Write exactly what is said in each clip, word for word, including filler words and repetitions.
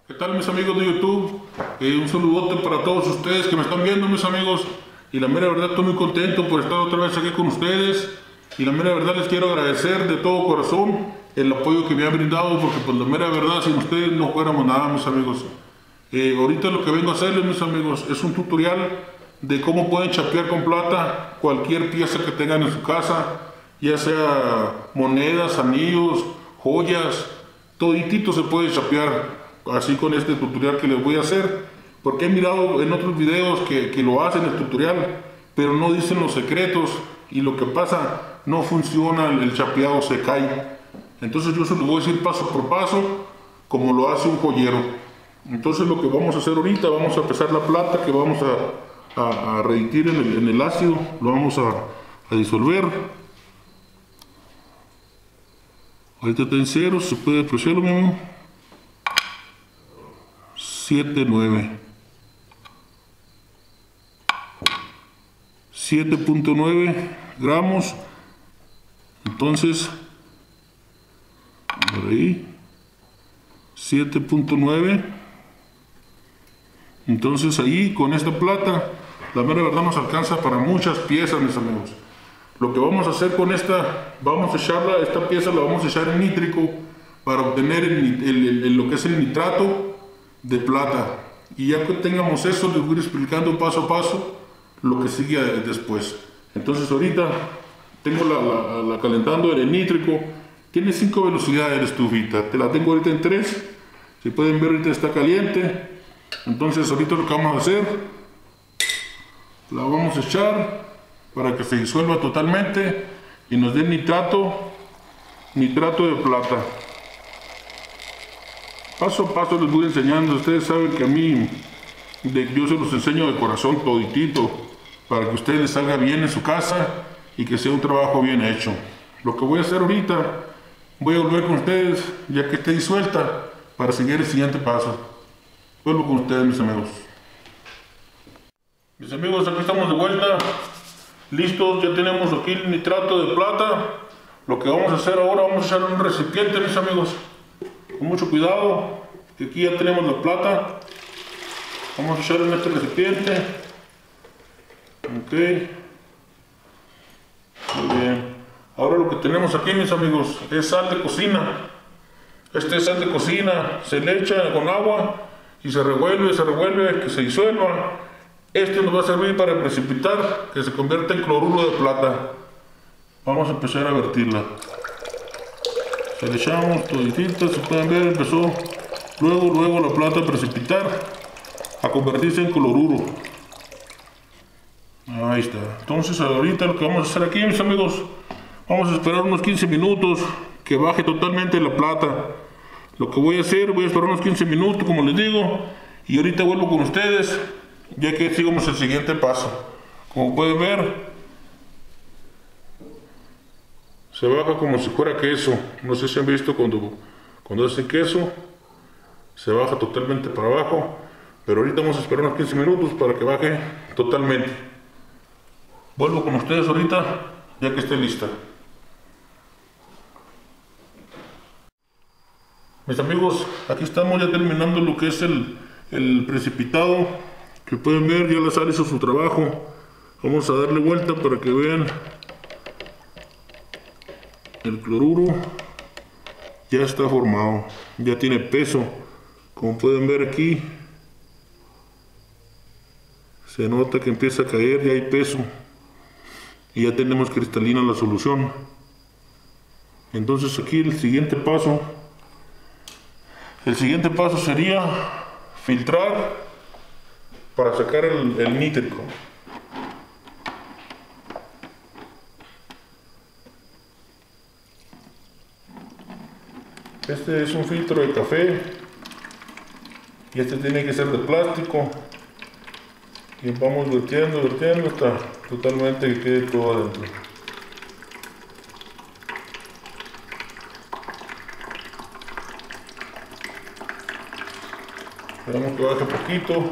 ¿Qué tal, mis amigos de YouTube? Eh, un saludote para todos ustedes que me están viendo, mis amigos. Y la mera verdad, estoy muy contento por estar otra vez aquí con ustedes. Y la mera verdad, les quiero agradecer de todo corazón el apoyo que me han brindado, porque pues la mera verdad, sin ustedes no fuéramos nada, mis amigos. Eh, ahorita lo que vengo a hacerles, mis amigos, es un tutorial de cómo pueden chapear con plata cualquier pieza que tengan en su casa, ya sea monedas, anillos, joyas, toditito se puede chapear así con este tutorial que les voy a hacer, porque he mirado en otros videos que, que lo hacen el tutorial, pero no dicen los secretos y lo que pasa, no funciona, el chapeado se cae. Entonces yo se lo voy a decir paso por paso como lo hace un joyero. Entonces lo que vamos a hacer ahorita, vamos a pesar la plata que vamos a, a, a reditir en el, en el ácido, lo vamos a, a disolver. Ahorita está en cero, se puede apreciarlo, mi amigo. siete nueve siete punto nueve gramos. Entonces por ahí siete punto nueve. Entonces ahí con esta plata la mera verdad nos alcanza para muchas piezas, mis amigos. Lo que vamos a hacer con esta, vamos a echarla, esta pieza la vamos a echar en nítrico para obtener el, el, el, el, lo que es el nitrato de plata. Y ya que tengamos eso, les voy a ir explicando paso a paso lo que sigue después. Entonces ahorita tengo la, la, la calentando el nítrico. Tiene cinco velocidades la estufita, te la tengo ahorita en tres. Si pueden ver, ahorita está caliente. Entonces ahorita lo que vamos a hacer, la vamos a echar para que se disuelva totalmente y nos dé nitrato nitrato de plata. Paso a paso les voy enseñando. Ustedes saben que a mí de, yo se los enseño de corazón toditito para que a ustedes les salga bien en su casa y que sea un trabajo bien hecho. Lo que voy a hacer ahorita, voy a volver con ustedes ya que esté disuelta para seguir el siguiente paso. Vuelvo con ustedes, mis amigos. Mis amigos, aquí estamos de vuelta. Listos, ya tenemos aquí el nitrato de plata. Lo que vamos a hacer ahora, vamos a echar en un recipiente, mis amigos. Con mucho cuidado, que aquí ya tenemos la plata. Vamos a echar en este recipiente. Ok. Muy bien. Ahora lo que tenemos aquí, mis amigos, es sal de cocina. Este es sal de cocina. Se le echa con agua y se revuelve, se revuelve, que se disuelva. Este nos va a servir para precipitar, que se convierta en cloruro de plata. Vamos a empezar a vertirla. Se le echamos toditita, se pueden ver, empezó luego, luego la plata a precipitar, a convertirse en cloruro. Ahí está. Entonces ahorita lo que vamos a hacer aquí, mis amigos, vamos a esperar unos quince minutos que baje totalmente la plata. Lo que voy a hacer, voy a esperar unos quince minutos, como les digo, y ahorita vuelvo con ustedes, ya que sigamos el siguiente paso. Como pueden ver, se baja como si fuera queso. No sé si han visto cuando, cuando hacen queso, se baja totalmente para abajo. Pero ahorita vamos a esperar unos quince minutos para que baje totalmente. Vuelvo con ustedes ahorita, ya que esté lista. Mis amigos, aquí estamos ya terminando lo que es el, el precipitado. Que pueden ver, ya la sal hizo su trabajo. Vamos a darle vuelta para que vean. El cloruro ya está formado, ya tiene peso. Como pueden ver aquí, se nota que empieza a caer, ya hay peso y ya tenemos cristalina la solución. Entonces aquí el siguiente paso, el siguiente paso sería filtrar para sacar el, el nítrico. Este es un filtro de café y este tiene que ser de plástico, y vamos vertiendo, vertiendo hasta totalmente que quede todo adentro. Esperamos que baje poquito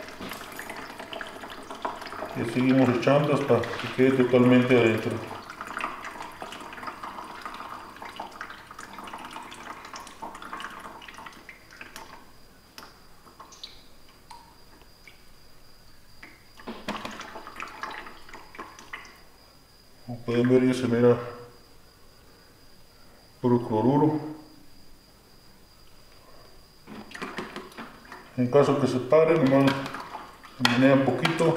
y seguimos echando hasta que quede totalmente adentro. Como pueden ver, ya se mira puro cloruro. En caso que se pare, nomás se menea un poquito.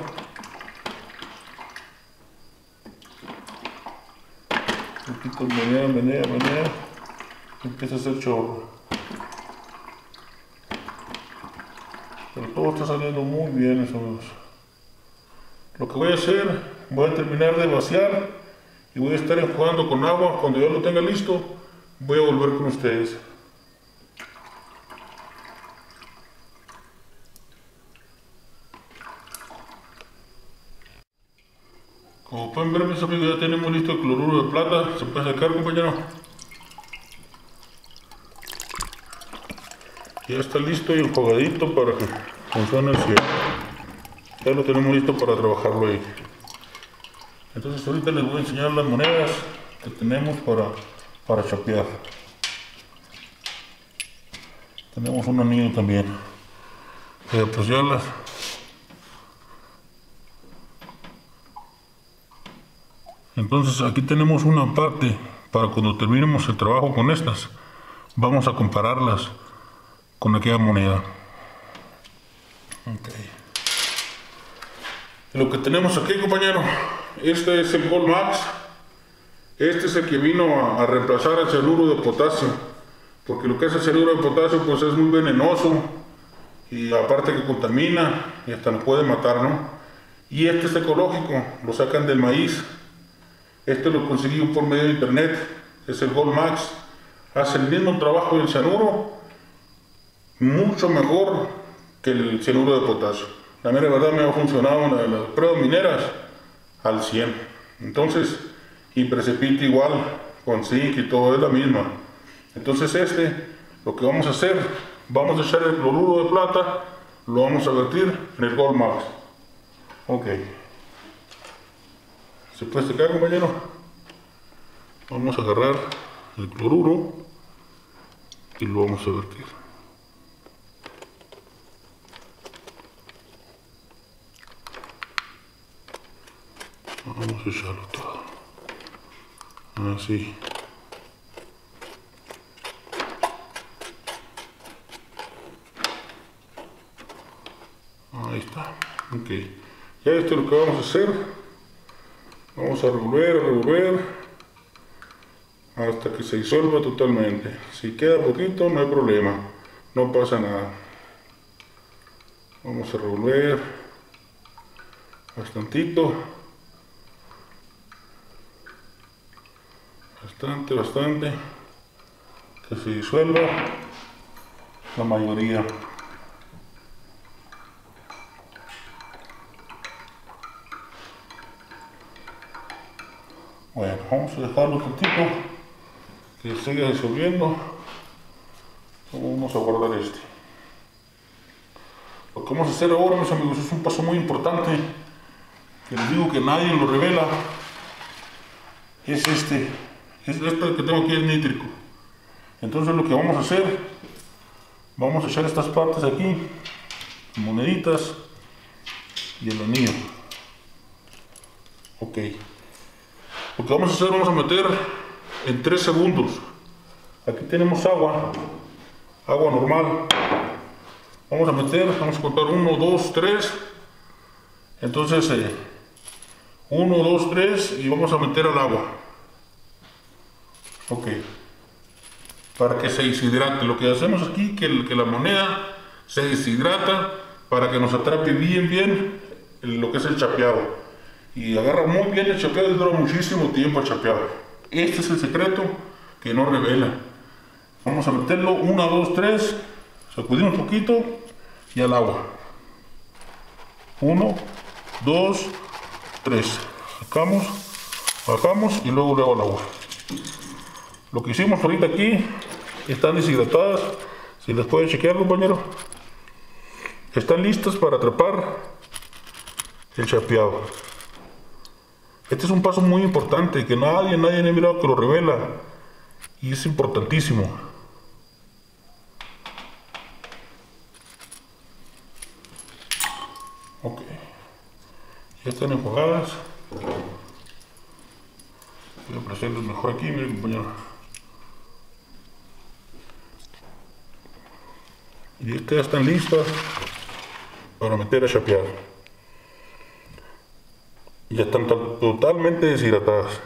Un poquito menea, menea, menea. Empieza a hacer chorro. Pero todo está saliendo muy bien, mis amigos. Lo que voy a hacer, voy a terminar de vaciar y voy a estar enjuagando con agua. Cuando yo lo tenga listo, voy a volver con ustedes. Como pueden ver, mis amigos, ya tenemos listo el cloruro de plata. Se puede sacar, compañero. Ya está listo y enjuagadito para que funcione el cierre. Ya lo tenemos listo para trabajarlo ahí. Entonces ahorita les voy a enseñar las monedas que tenemos para, para chapear. Tenemos un anillo también. Eh, pues ya las... Entonces aquí tenemos una parte para cuando terminemos el trabajo con estas. Vamos a compararlas con aquella moneda. Okay. Lo que tenemos aquí, compañero, este es el Gold Max. Este es el que vino a, a reemplazar al cianuro de potasio, porque lo que es el cianuro de potasio pues es muy venenoso y aparte que contamina y hasta nos puede matar, ¿no? Y este es ecológico, lo sacan del maíz. Este lo conseguí por medio de internet, es el Gold Max. Hace el mismo trabajo del cianuro, mucho mejor que el cianuro de potasio. La mera verdad me ha funcionado en las pruebas mineras al cien. Entonces, y precipita igual, con zinc y todo es la misma. Entonces este, lo que vamos a hacer, vamos a echar el cloruro de plata, lo vamos a vertir en el Gold Max. Ok. ¿Se puede secar, compañero? Vamos a agarrar el cloruro y lo vamos a vertir. Vamos a echarlo todo. Así. Ahí está. Ok. Ya esto es lo que vamos a hacer. Vamos a revolver, a revolver hasta que se disuelva totalmente. Si queda poquito, no hay problema. No pasa nada. Vamos a revolver bastantito. Bastante, bastante, que se disuelva la mayoría. Bueno, vamos a dejarlo un poquito que siga disolviendo. Vamos a guardar este. Lo que vamos a hacer ahora, mis amigos, es un paso muy importante que les digo que nadie lo revela. Es este. Es esto que tengo aquí, es nítrico. Entonces lo que vamos a hacer, vamos a echar estas partes aquí, moneditas y el anillo. Ok. Lo que vamos a hacer, vamos a meter en tres segundos. Aquí tenemos agua, agua normal. Vamos a meter, vamos a contar uno, dos, tres. Entonces, uno, dos, tres y vamos a meter al agua. Ok, para que se deshidrate. Lo que hacemos aquí, que, que la moneda se deshidrata para que nos atrape bien, bien lo que es el chapeado. Y agarra muy bien el chapeado y dura muchísimo tiempo el chapeado. Este es el secreto que no revela. Vamos a meterlo, uno, dos, tres, sacudimos un poquito y al agua. uno, dos, tres. Sacamos, bajamos y luego luego al agua. Lo que hicimos ahorita aquí, están deshidratadas, si las puede chequear, compañero, están listas para atrapar el chapeado. Este es un paso muy importante que nadie, nadie ha mirado que lo revela y es importantísimo. Ok, ya están enjuagadas. Voy a apresurarlos mejor aquí, mi compañero. Y estas ya están listas para meter a chapear. Ya están totalmente deshidratadas.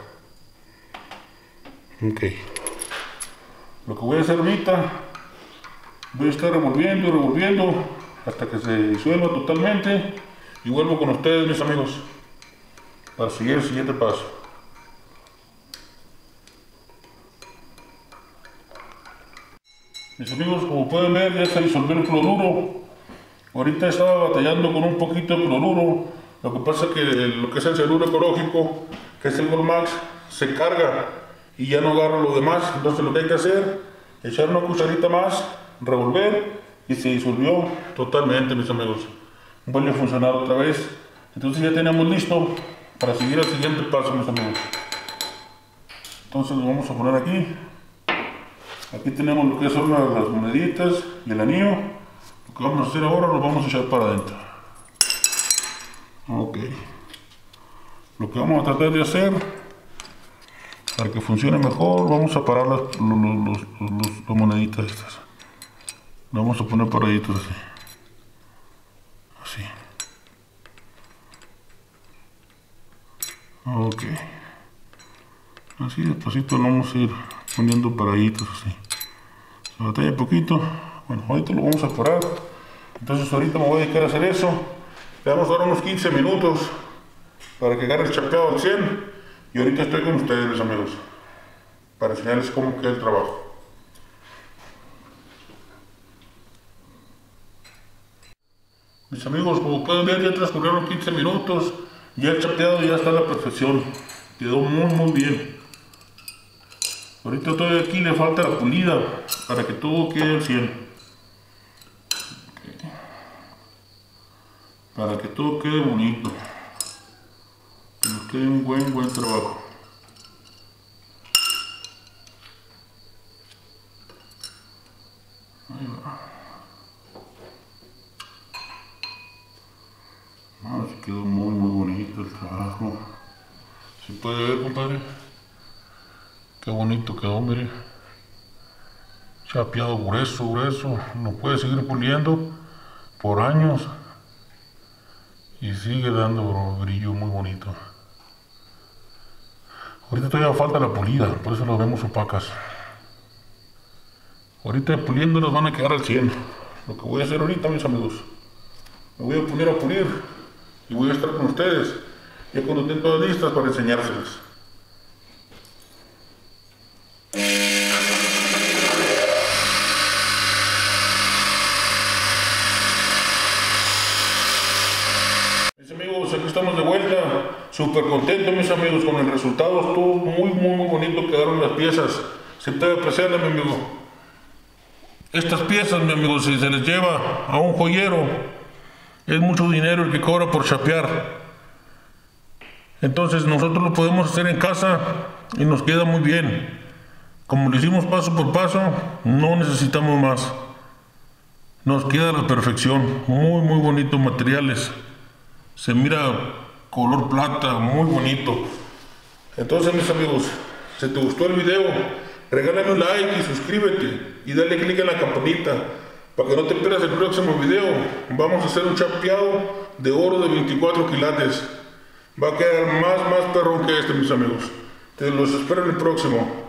Ok. Lo que voy a hacer ahorita, voy a estar revolviendo y revolviendo hasta que se disuelva totalmente. Y vuelvo con ustedes, mis amigos, para seguir el siguiente paso. Mis amigos, como pueden ver, ya se disolvió el cloruro. Ahorita estaba batallando con un poquito de cloruro. Lo que pasa es que lo que es el cianuro ecológico, que es el Goldmax, se carga y ya no agarra lo demás. Entonces lo que hay que hacer, echar una cucharita más, revolver y se disolvió totalmente, mis amigos. Vuelve a funcionar otra vez. Entonces ya tenemos listo para seguir al siguiente paso, mis amigos. Entonces lo vamos a poner aquí. Aquí tenemos lo que son las moneditas y el anillo. Lo que vamos a hacer ahora lo vamos a echar para adentro. Ok. Lo que vamos a tratar de hacer para que funcione mejor, vamos a parar las, los, los, los, las moneditas estas. Lo vamos a poner paraditos así. Así. Ok. Así despacito lo vamos a ir poniendo paraditos así. Se batalla un poquito. Bueno, ahorita lo vamos a parar. Entonces ahorita me voy a dedicar a hacer eso. Le vamos a dar unos quince minutos para que agarre el chapeado al cien. Y ahorita estoy con ustedes, mis amigos, para enseñarles cómo queda el trabajo. Mis amigos, como pueden ver, ya transcurrieron quince minutos. Ya el chapeado ya está a la perfección. Quedó muy muy bien. Ahorita todavía aquí le falta la pulida para que todo quede al cien. Okay. Para que todo quede bonito. Que nos quede un buen buen trabajo. Ahí va. Ah, se quedó muy muy bonito el trabajo. ¿Se puede ver, compadre? Qué bonito quedó, mire. Chapeado grueso, grueso. Lo puede seguir puliendo por años. Y sigue dando un brillo muy bonito. Ahorita todavía falta la pulida, por eso las vemos opacas. Ahorita puliendo nos van a quedar al cien. Lo que voy a hacer ahorita, mis amigos, me voy a poner a pulir y voy a estar con ustedes ya cuando estén todas listas para enseñárselas. Mis amigos, aquí estamos de vuelta, súper contentos, mis amigos, con el resultado. Estuvo muy muy muy bonito, quedaron las piezas. Se puede apreciar, mi amigo. Estas piezas, mi amigo, si se les lleva a un joyero, es mucho dinero el que cobra por chapear. Entonces nosotros lo podemos hacer en casa y nos queda muy bien. Como lo hicimos paso por paso, no necesitamos más. Nos queda a la perfección. Muy muy bonitos materiales. Se mira color plata, muy bonito. Entonces, mis amigos, si te gustó el video, regálame un like y suscríbete y dale click en la campanita para que no te pierdas el próximo video. Vamos a hacer un chapeado de oro de veinticuatro quilates. Va a quedar más más perrón que este, mis amigos. Te los espero en el próximo.